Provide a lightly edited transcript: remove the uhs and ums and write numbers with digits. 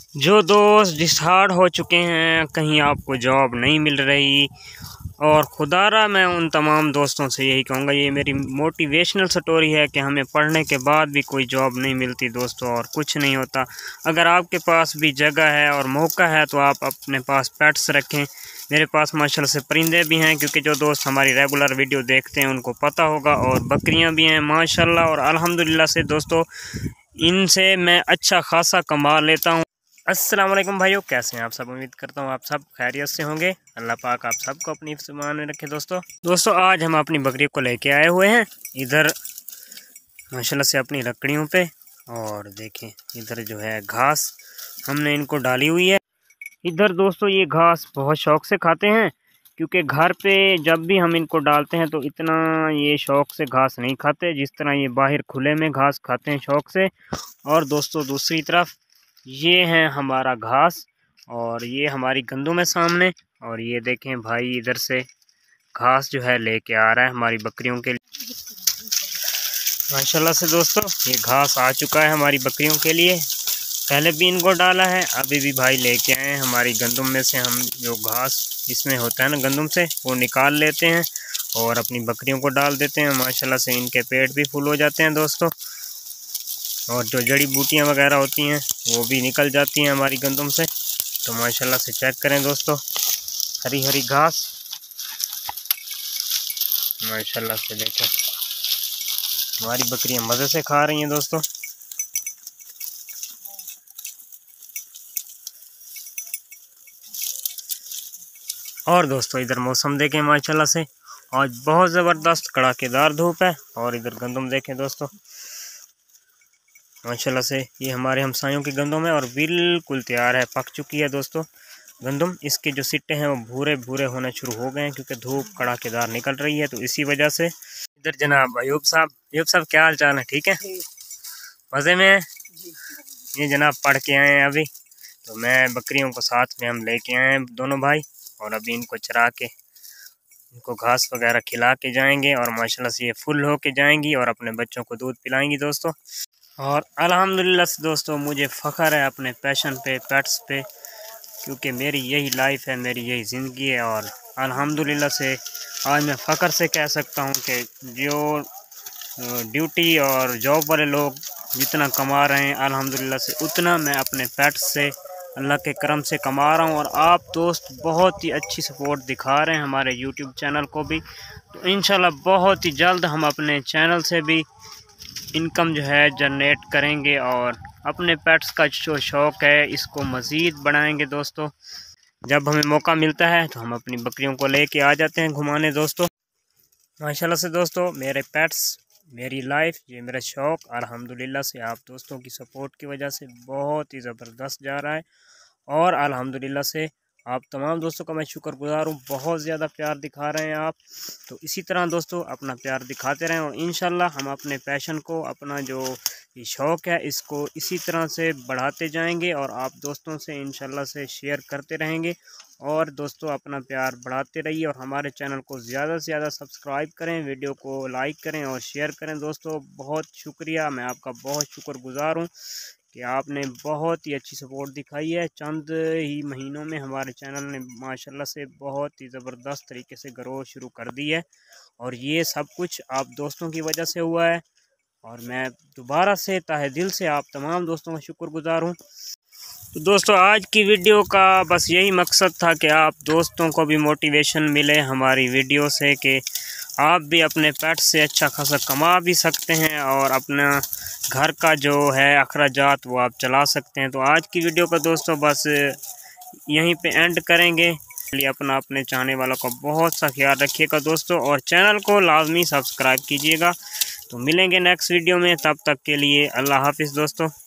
जो दोस्त डिसहार्ड हो चुके हैं, कहीं आपको जॉब नहीं मिल रही, और खुदारा मैं उन तमाम दोस्तों से यही कहूँगा, ये मेरी मोटिवेशनल स्टोरी है कि हमें पढ़ने के बाद भी कोई जॉब नहीं मिलती दोस्तों, और कुछ नहीं होता। अगर आपके पास भी जगह है और मौका है तो आप अपने पास पेट्स रखें। मेरे पास माशाल्लाह से परिंदे भी हैं, क्योंकि जो दोस्त हमारी रेगुलर वीडियो देखते हैं उनको पता होगा, और बकरियां भी हैं माशाल्लाह, और अल्हम्दुलिल्लाह से दोस्तों इनसे मैं अच्छा खासा कमा लेता हूँ। अस्सलाम वालेकुम भाइयों, कैसे हैं आप सब? उम्मीद करता हूँ आप सब खैरियत से होंगे। अल्लाह पाक आप सबको अपनी ईमान में रखे। दोस्तों आज हम अपनी बकरी को लेके आए हुए हैं इधर माशाल्लाह से अपनी लकड़ियों पे, और देखें इधर जो है घास हमने इनको डाली हुई है। इधर दोस्तों ये घास बहुत शौक से खाते हैं, क्योंकि घर पे जब भी हम इनको डालते हैं तो इतना ये शौक से घास नहीं खाते जिस तरह ये बाहर खुले में घास खाते हैं शौक से। और दोस्तों दूसरी तरफ ये है हमारा घास, और ये हमारी गंदुम है सामने, और ये देखें भाई इधर से घास जो है लेके आ रहा है हमारी बकरियों के लिए। माशाल्लाह से दोस्तों ये घास आ चुका है हमारी बकरियों के लिए, पहले भी इनको डाला है, अभी भी भाई लेके आए हैं हमारी गंदुम में से। हम जो घास इसमें होता है ना गंदुम से, वो निकाल लेते हैं और अपनी बकरियों को डाल देते हैं। माशाल्लाह से इनके पेट भी फुल हो जाते हैं दोस्तों, और जो जड़ी बूटियां वगैरह होती हैं वो भी निकल जाती हैं हमारी गंदुम से। तो माशाल्लाह से चेक करें दोस्तों, हरी हरी घास माशाल्लाह से देखें हमारी बकरियां मज़े से खा रही हैं दोस्तों। और दोस्तों इधर मौसम देखें माशाल्लाह से, आज बहुत ज़बरदस्त कड़ाकेदार धूप है, और इधर गंदुम देखें दोस्तों माशाल्लाह से ये हमारे हमसायों की गंदुम है, और बिल्कुल तैयार है, पक चुकी है दोस्तों गंदुम। इसके जो सिट्टे हैं वो भूरे भूरे होने शुरू हो गए हैं, क्योंकि धूप कड़ाकेदार निकल रही है, तो इसी वजह से। इधर जनाब अयूब साहब क्या हाल चाल है? ठीक है, मज़े में है? ये जनाब पढ़ के आए हैं अभी, तो मैं बकरियों को साथ में हम लेके आए हैं दोनों भाई, और अभी इनको चरा के इनको घास वगैरह खिला के जाएंगे, और माशाल्लाह से ये फुल हो के जाएंगी और अपने बच्चों को दूध पिलाएंगी दोस्तों। और अल्हम्दुलिल्लाह से दोस्तों मुझे फ़ख्र है अपने पैशन पे, पेट्स पे, क्योंकि मेरी यही लाइफ है, मेरी यही ज़िंदगी है। और अल्हम्दुलिल्लाह से आज मैं फ़ख्र से कह सकता हूँ कि जो ड्यूटी और जॉब वाले लोग जितना कमा रहे हैं अल्हम्दुलिल्लाह से, उतना मैं अपने पेट्स से अल्लाह के करम से कमा रहा हूँ। और आप दोस्त बहुत ही अच्छी सपोर्ट दिखा रहे हैं हमारे यूट्यूब चैनल को भी, तो इंशाल्लाह बहुत ही जल्द हम अपने चैनल से भी इनकम जो है जनरेट करेंगे, और अपने पेट्स का जो शौक़ है इसको मज़ीद बढ़ाएंगे दोस्तों। जब हमें मौका मिलता है तो हम अपनी बकरियों को लेके आ जाते हैं घुमाने दोस्तों। माशाल्लाह से दोस्तों मेरे पेट्स, मेरी लाइफ, ये मेरा शौक़ अल्हम्दुलिल्लाह से आप दोस्तों की सपोर्ट की वजह से बहुत ही ज़बरदस्त जा रहा है। और अल्हम्दुलिल्लाह से आप तमाम दोस्तों का मैं शुक्रगुज़ार हूँ, बहुत ज़्यादा प्यार दिखा रहे हैं आप। तो इसी तरह दोस्तों अपना प्यार दिखाते रहें, और इंशाल्लाह हम अपने पैशन को, अपना जो ये शौक़ है इसको इसी तरह से बढ़ाते जाएंगे, और आप दोस्तों से इंशाल्लाह से शेयर करते रहेंगे। और दोस्तों अपना प्यार बढ़ाते रहिए, और हमारे चैनल को ज़्यादा से ज़्यादा सब्सक्राइब करें, वीडियो को लाइक करें और शेयर करें दोस्तों। बहुत शुक्रिया, मैं आपका बहुत शुक्रगुज़ार हूँ कि आपने बहुत ही अच्छी सपोर्ट दिखाई है। चंद ही महीनों में हमारे चैनल ने माशाल्लाह से बहुत ही ज़बरदस्त तरीके से ग्रोथ शुरू कर दी है, और ये सब कुछ आप दोस्तों की वजह से हुआ है। और मैं दोबारा से तहे दिल से आप तमाम दोस्तों का शुक्रगुज़ार हूँ। तो दोस्तों आज की वीडियो का बस यही मकसद था कि आप दोस्तों को भी मोटिवेशन मिले हमारी वीडियो से, कि आप भी अपने पेट से अच्छा खासा कमा भी सकते हैं, और अपना घर का जो है अखराजात वो आप चला सकते हैं। तो आज की वीडियो का दोस्तों बस यहीं पे एंड करेंगे। अपने चाहने वालों का बहुत सा ख्याल रखिएगा दोस्तों, और चैनल को लाजमी सब्सक्राइब कीजिएगा। तो मिलेंगे नेक्स्ट वीडियो में, तब तक के लिए अल्लाह हाफिज़ दोस्तों।